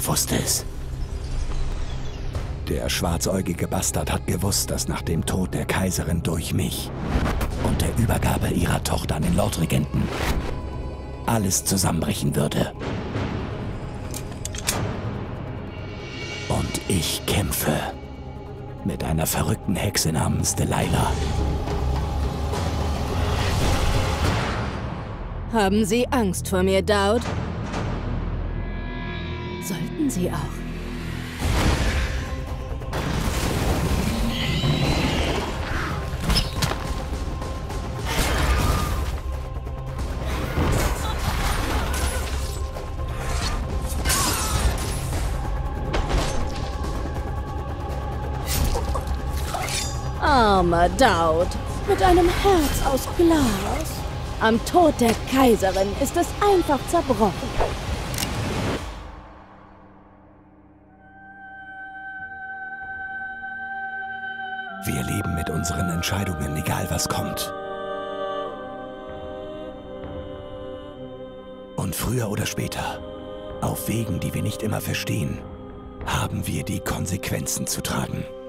Er wusste es. Der schwarzäugige Bastard hat gewusst, dass nach dem Tod der Kaiserin durch mich und der Übergabe ihrer Tochter an den Lordregenten alles zusammenbrechen würde. Und ich kämpfe mit einer verrückten Hexe namens Delilah. Haben Sie Angst vor mir, Daud? Sollten Sie auch. Armer Daud, mit einem Herz aus Glas. Am Tod der Kaiserin ist es einfach zerbrochen. Wir leben mit unseren Entscheidungen, egal was kommt. Und früher oder später, auf Wegen, die wir nicht immer verstehen, haben wir die Konsequenzen zu tragen.